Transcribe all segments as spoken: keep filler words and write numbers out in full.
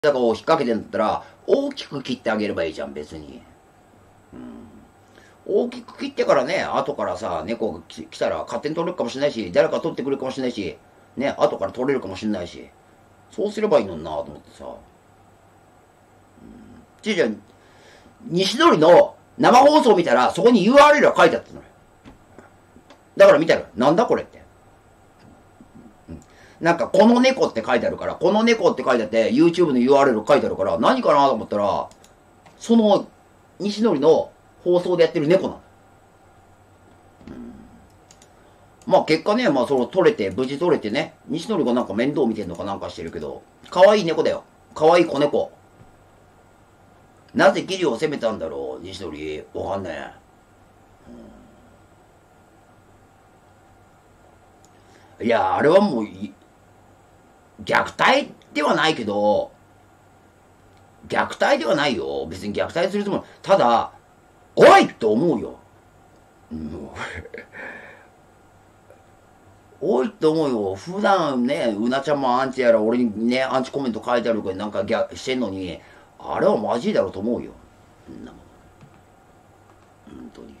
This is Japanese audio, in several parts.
だからを引っ掛けてんだったら、大きく切ってあげればいいじゃん、別に。うん、大きく切ってからね、後からさ、猫が来たら勝手に取れるかもしれないし、誰か取ってくれるかもしれないし、ね、後から取れるかもしれないし、そうすればいいのになと思ってさ。うん、じいじゃん、西通りの生放送見たら、そこに ユーアールエル が書いてあったのよ。だから見たら、なんだこれって。なんか、この猫って書いてあるから、この猫って書いてあって、YouTube の ユーアールエル 書いてあるから、何かなと思ったら、その、西典の放送でやってる猫なの。うん、まあ結果ね、まあその取れて、無事取れてね、西典がなんか面倒見てんのかなんかしてるけど、可愛い猫だよ。可愛い子猫。なぜギリを攻めたんだろう、西典。わかんねえ。うん、いや、あれはもう、虐待ではないけど、虐待ではないよ。別に虐待するつもり。ただ、おいって思うよ。うん、おいって思うよ。普段ね、うなちゃんもアンチやら、俺にね、アンチコメント書いてあるからなんかギャしてんのに、あれはマジだろうと思うよ。んなもん。本当に。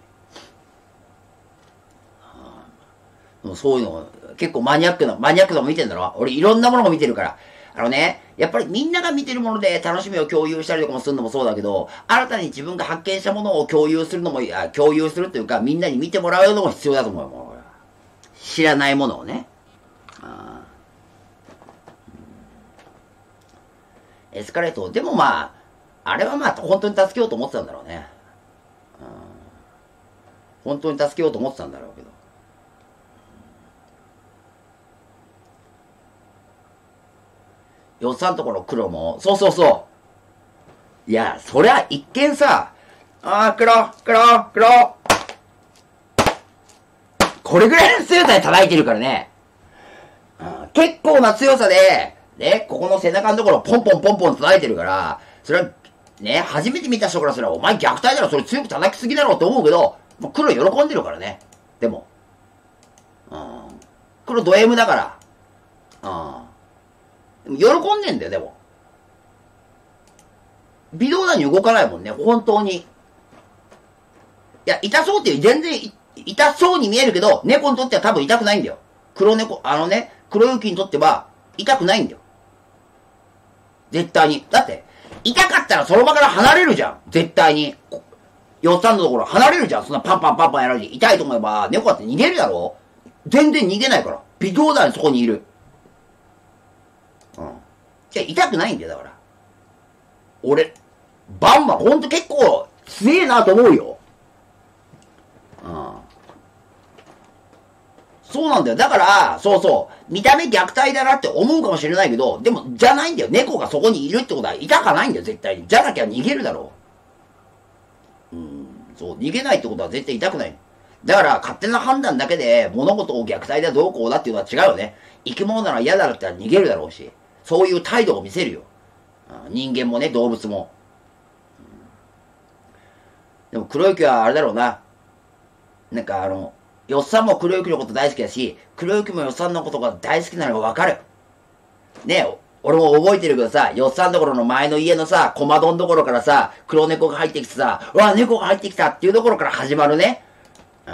はあ、もうそういうの、結構マニアックな、マニアックなの見てんだろ。俺いろんなものを見てるから。あのね、やっぱりみんなが見てるもので楽しみを共有したりとかもするのもそうだけど、新たに自分が発見したものを共有するのも、いや共有するというか、みんなに見てもらうのも必要だと思うよ。もう知らないものをね。あ、エスカレート。でもまあ、あれはまあ、本当に助けようと思ってたんだろうね。本当に助けようと思ってたんだろうけど。よっさんところ黒も、そうそうそう。いや、そりゃ一見さ、あー、黒、黒、黒。これぐらいの強さで叩いてるからね。うん、結構な強さで、ね、ここの背中のところポンポンポンポン叩いてるから、それは、ね、初めて見た人からすれば、お前虐待だろ、それ強く叩きすぎだろって思うけど、もう黒喜んでるからね。でも。うん。黒ド M だから。うん。喜んでんだよ、でも。微動だに動かないもんね、本当に。いや、痛そうっていう、全然、痛そうに見えるけど、猫にとっては多分痛くないんだよ。黒猫、あのね、黒雪にとっては、痛くないんだよ。絶対に。だって、痛かったらその場から離れるじゃん。絶対に。よっさんのところ離れるじゃん。そんなパンパンパンパンやられて。痛いと思えば、猫だって逃げるだろ。全然逃げないから。微動だにそこにいる。うん。じゃあ痛くないんだよ、だから。俺、バンバン、ほんと結構、強えなと思うよ。うん。そうなんだよ。だから、そうそう。見た目虐待だなって思うかもしれないけど、でも、じゃないんだよ。猫がそこにいるってことは痛かないんだよ、絶対に。じゃなきゃ逃げるだろう。うん。そう。逃げないってことは絶対痛くない。だから、勝手な判断だけで物事を虐待だどうこうだっていうのは違うよね。生き物なら嫌だろって言ったら逃げるだろうし。そういう態度を見せるよ。人間もね、動物も。でも黒雪はあれだろうな。なんかあの、よっさんも黒雪のこと大好きだし、黒雪もよっさんのことが大好きなのがわかる。ねえ、俺も覚えてるけどさ、よっさんところの前の家のさ、小窓のところからさ、黒猫が入ってきてさ、うわ、猫が入ってきたっていうところから始まるね。うん、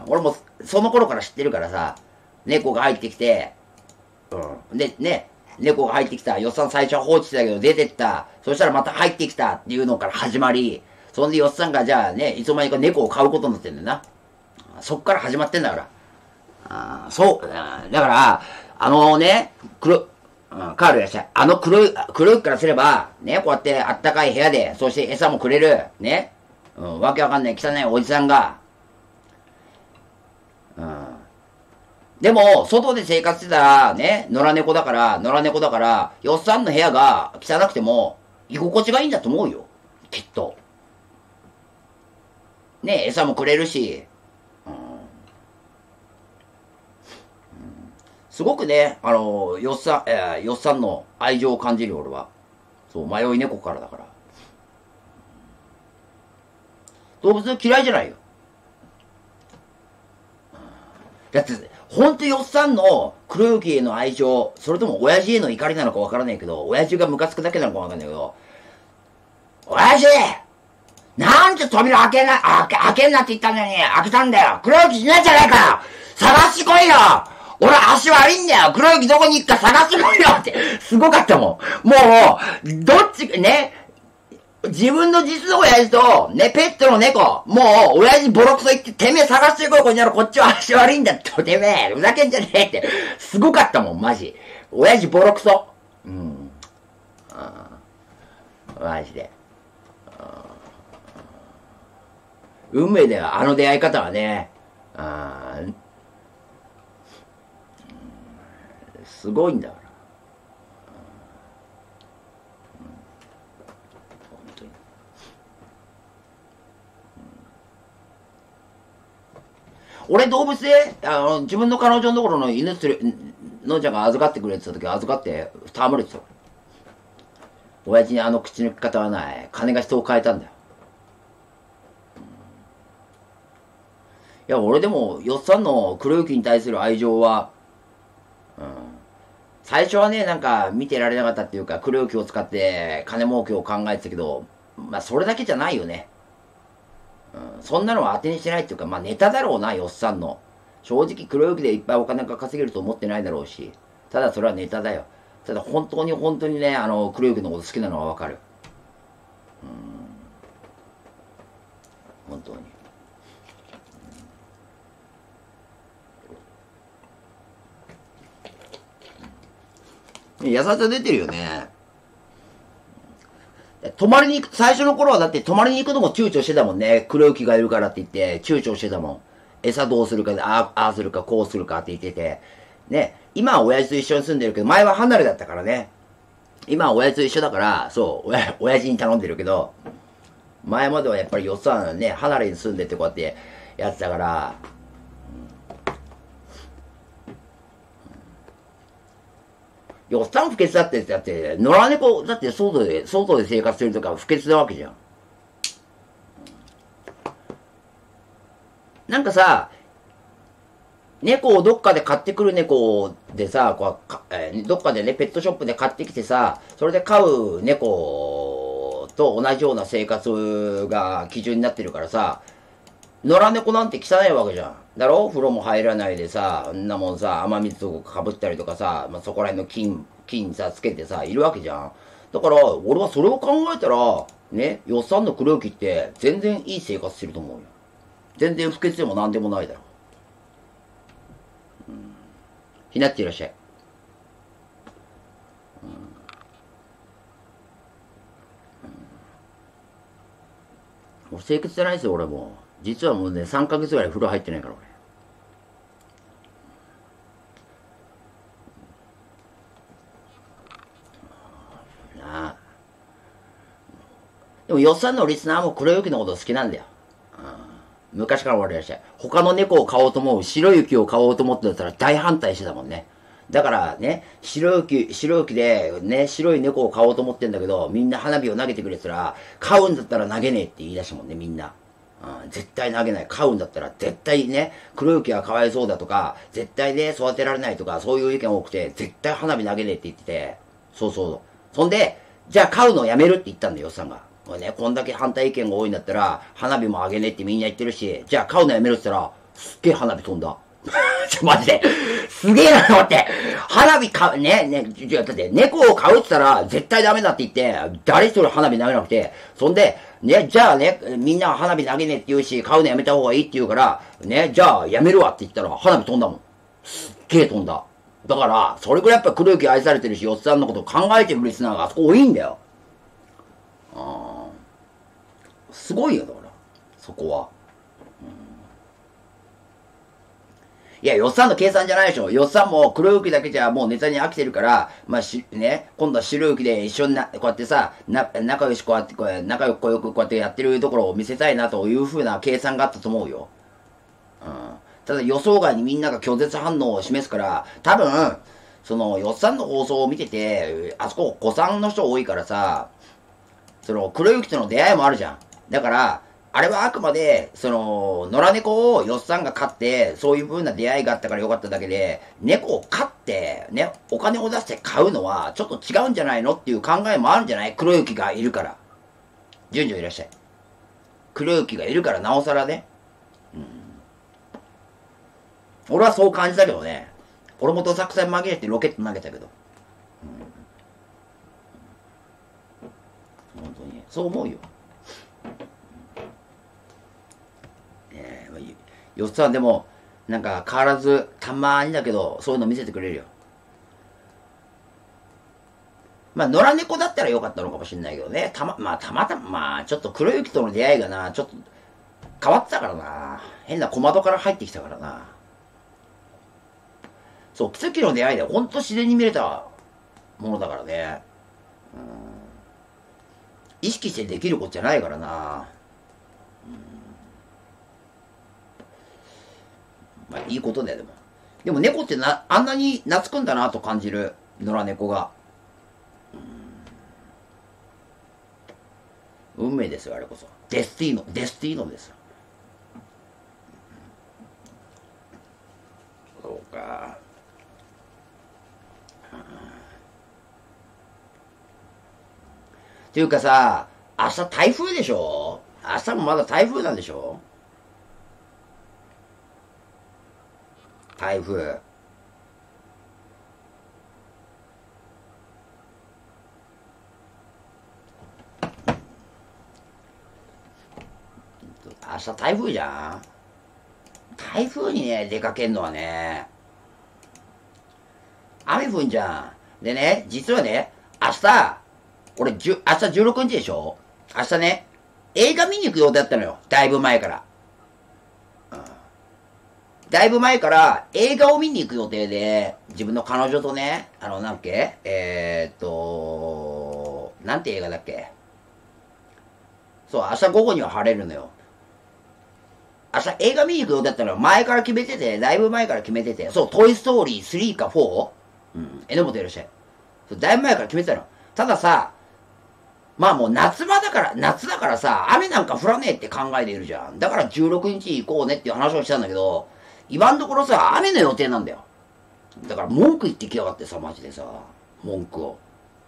俺もその頃から知ってるからさ、猫が入ってきて、うん。で、ね、猫が入ってきた。よっさん最初は放置してたけど出てった。そしたらまた入ってきたっていうのから始まり、そんでよっさんがじゃあね、いつの間にか猫を飼うことになってんだよな。そっから始まってんだから。あそう。だから、あのね、黒、うん、カールいらっしゃい。あの黒い、黒いからすれば、ね、こうやってあったかい部屋で、そして餌もくれる、ね、うん、わけわかんない汚いおじさんが、うん。でも、外で生活してたら、ね、野良猫だから、野良猫だから、よっさんの部屋が汚くても、居心地がいいんだと思うよ。きっと。ね、餌もくれるし、うん、すごくね、あの、よっさん、えー、よっさんの愛情を感じるよ、俺は。そう、迷い猫からだから。動物嫌いじゃないよ。 だって、ほんとよっさんの黒雪への愛情、それとも親父への怒りなのかわからないけど、親父がムカつくだけなのかわかんないけど、親父なんで扉開けな、開け、開けんなって言ったのに、開けたんだよ。黒雪死ねんじゃないかよ。探してこいよ。俺足悪いんだよ。黒雪どこに行くか探してこいよって、すごかったもん。もう、どっち、ね、自分の実の親父と、ね、ペットの猫、もう、親父ボロクソ言って、てめえ探してこい、こにゃろ、こっちは足悪いんだって、てめえ、ふざけんじゃねえって、すごかったもん、マジ。親父ボロクソ。うん。あマジで。運命だよ、あの出会い方はね。あすごいんだから。本当に。俺動物で、あの、自分の彼女のところの犬つれ、のんちゃんが預かってくれって言った時預かって戯れてた。親父にあの口の利き方はない。金が人を変えたんだよ。いや、俺でも、よっさんの黒雪に対する愛情は、うん、最初はね、なんか見てられなかったっていうか、黒雪を使って金儲けを考えてたけど、まあそれだけじゃないよね。うん、そんなのは当てにしてないっていうか、まあネタだろうな、よっさんの。正直黒雪でいっぱいお金が稼げると思ってないだろうし、ただそれはネタだよ。ただ本当に本当にね、あの、黒雪のこと好きなのはわかる。うん、本当に。優しさ出てるよね。泊まりに行く、最初の頃はだって泊まりに行くのも躊躇してたもんね。黒雪がいるからって言って躊躇してたもん。餌どうするか、ああするか、こうするかって言ってて。ね、今は親父と一緒に住んでるけど、前は離れだったからね。今は親父と一緒だから、そう、親親父に頼んでるけど、前まではやっぱりよっさんね、離れに住んでってこうやってやってたから、よっさん不潔だって、だって、野良猫、だって外で、外で生活するとか不潔なわけじゃん。なんかさ、猫をどっかで買ってくる猫でさ、こうかえーどっかでね、ペットショップで買ってきてさ、それで飼う猫と同じような生活が基準になってるからさ、野良猫なんて汚いわけじゃん。だろ風呂も入らないでさ、んなもんさ、雨水とかかぶったりとかさ、まあ、そこら辺の菌、菌さ、つけてさ、いるわけじゃん。だから、俺はそれを考えたら、ね、よっさんの黒雪って全然いい生活してると思うよ。全然不潔でもなんでもないだろ。うん。ひなっていらっしゃい。もう清潔じゃないですよ、俺も。実はもうね、さんかげつぐらい風呂入ってないから、俺。なあ。でも、よっさんのリスナーも黒雪のこと好きなんだよ。うん、昔から俺らっしゃい。他の猫を飼おうと思う、白雪を飼おうと思ってたら大反対してたもんね。だからね、白雪、白雪でね、白い猫を飼おうと思ってんだけど、みんな花火を投げてくれてたら、飼うんだったら投げねえって言い出したもんね、みんな。うん、絶対投げない。飼うんだったら絶対ね、黒雪はかわいそうだとか、絶対ね、育てられないとか、そういう意見多くて、絶対花火投げねえって言ってて、そうそう。そんで、じゃあ飼うのやめるって言ったんだよ、よっさんが。これね、こんだけ反対意見が多いんだったら、花火もあげねえってみんな言ってるし、じゃあ飼うのやめるって言ったら、すっげえ花火飛んだ。ちょ、マジで。すげえなと思って。花火か、ね、ね、じゃ、だって猫を飼うって言ったら絶対ダメだって言って、誰一人花火投げなくて、そんで、ね、じゃあね、みんなは花火投げねえって言うし、飼うのやめた方がいいって言うから、ね、じゃあやめるわって言ったら花火飛んだもん。すっげえ飛んだ。だから、それくらいやっぱ黒雪愛されてるし、よっさんのことを考えてるリスナーがあそこ多いんだよ。あーすごいよ、だから。そこは。いや、よっさんの計算じゃないでしょ。よっさんも黒雪だけじゃもうネタに飽きてるから、まあし、ね、今度は白雪で一緒にな、こうやってさ、な、仲良しこうやって、こう仲良くこうよくこうやってやってるところを見せたいなというふうな計算があったと思うよ。うん。ただ予想外にみんなが拒絶反応を示すから、多分、その、よっさんの放送を見てて、あそこ、子さんの人多いからさ、その、黒雪との出会いもあるじゃん。だから、 あれはあくまで、その、野良猫をよっさんが飼って、そういう風な出会いがあったからよかっただけで、猫を飼って、ね、お金を出して買うのは、ちょっと違うんじゃないのっていう考えもあるんじゃない？黒雪がいるから。順序いらっしゃい。黒雪がいるからなおさらね。うん。俺はそう感じたけどね。俺もどさくさに紛れてロケット投げたけど。うん。本当に。そう思うよ。よっさんでも、なんか変わらず、たまーにだけど、そういうの見せてくれるよ。まあ、野良猫だったらよかったのかもしれないけどね。たま、まあ、たまたま、まあ、ちょっと黒雪との出会いがな、ちょっと、変わってたからな。変な小窓から入ってきたからな。そう、奇跡の出会いでほんと自然に見れたものだからね。うん。意識してできることじゃないからな。まあいいことだよ、でも。でも猫ってな、あんなに懐くんだなと感じる。野良猫が。うん、運命ですよ、あれこそ。デスティーノ、デスティーノですよ。そうか。っていうかさ、明日台風でしょ？明日もまだ台風なんでしょ？台風。明日台風じゃん。台風にね、出かけんのはね、雨降んじゃん。でね、実はね、明日、俺、じゅ明日じゅうろくにちでしょ？明日ね、映画見に行く予定だったのよ。だいぶ前から。うん、だいぶ前から映画を見に行く予定で、自分の彼女とね、あの、なんっけえー、っと、なんて映画だっけ？そう、明日午後には晴れるのよ。明日映画見に行く予定だったのよ。前から決めてて、だいぶ前から決めてて、そう、トイストーリースリーかフォー？ うん、榎本いらっしゃい。だいぶ前から決めてたの。たださ、まあもう夏場だから、夏だからさ、雨なんか降らねえって考えているじゃん。だからじゅうろくにち行こうねっていう話をしたんだけど、今のところさ、雨の予定なんだよ。だから文句言ってきやがってさ、マジでさ、文句を。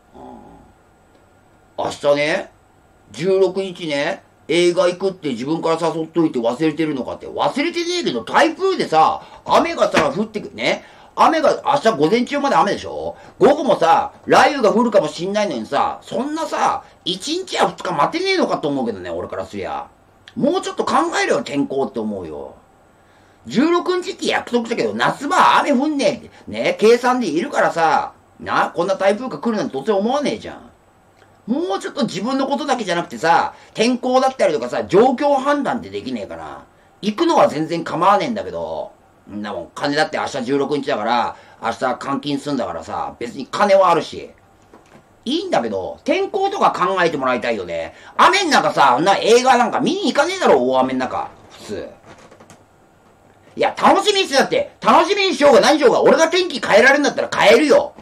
明日ね、じゅうろくにちね、映画行くって自分から誘っといて忘れてるのかって。忘れてねえけど、台風でさ、雨がさ、降ってく、ね。雨が、明日午前中まで雨でしょ？午後もさ、雷雨が降るかもしんないのにさ、そんなさ、いちにちやふつか待てねえのかと思うけどね、俺からすりゃ。もうちょっと考えろよ、天候って思うよ。じゅうろくにちって約束したけど、夏場は雨降んねえって、ね、計算でいるからさ、な、こんな台風が来るなんて突然思わねえじゃん。もうちょっと自分のことだけじゃなくてさ、天候だったりとかさ、状況判断ってできねえかな。行くのは全然構わねえんだけど、んなもん、金だって明日じゅうろくにちだから、明日監禁すんだからさ、別に金はあるし。いいんだけど、天候とか考えてもらいたいよね。雨ん中さ、な映画なんか見に行かねえだろ、大雨ん中。普通。いや、楽しみにしてだって、楽しみにしようが何しようが、俺が天気変えられるんだったら変えるよ。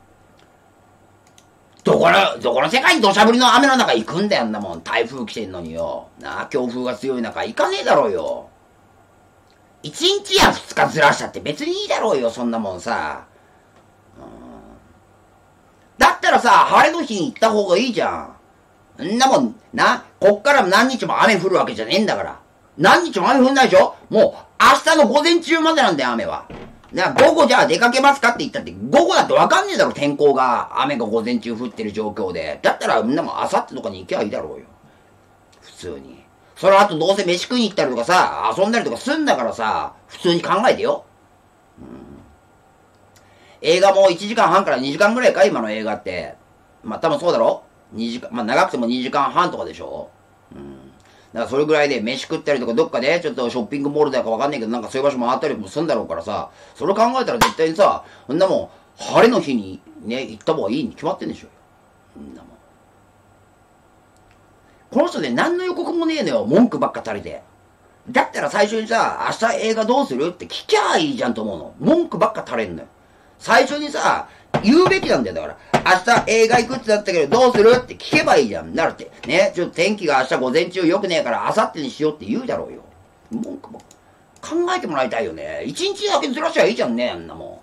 どこの、どこの世界に土砂降りの雨の中行くんだよ、あんなもん。台風来てんのによ。なあ、強風が強い中行かねえだろうよ。一日や二日ずらしたって別にいいだろうよ、そんなもんさ。うん、だったらさ、晴れの日に行った方がいいじゃん。んなもん、な、こっから何日も雨降るわけじゃねえんだから。何日も雨降んないでしょ？もう、明日の午前中までなんだよ、雨は。な、午後じゃあ出かけますかって言ったって、午後だってわかんねえだろ、天候が。雨が午前中降ってる状況で。だったら、みんなも明後日とかに行けばいいだろうよ。普通に。その後どうせ飯食いに行ったりとかさ、遊んだりとかすんだからさ、普通に考えてよ。うん、映画もいちじかんはんからにじかんぐらいか、今の映画って。まあ多分そうだろ？ に 時間、まあ長くてもにじかんはんとかでしょ？うん。だからそれぐらいで飯食ったりとかどっかでちょっとショッピングモールだかわかんないけどなんかそういう場所回ったりもするんだろうからさ、それ考えたら絶対にさ、そんなもん晴れの日にね、行った方がいいに決まってんでしょ。そんなもん。この人ね、何の予告もねえのよ。文句ばっか垂れて。だったら最初にさ、明日映画どうするって聞きゃいいじゃんと思うの。文句ばっか垂れんのよ。最初にさ、 言うべきなんだよ、だから。明日映画行くってなったけど、どうするって聞けばいいじゃん。なるって。ね。ちょっと天気が明日午前中良くねえから、明後日にしようって言うだろうよ。文句も考えてもらいたいよね。一日だけずらしゃいいじゃんね、あんなもん。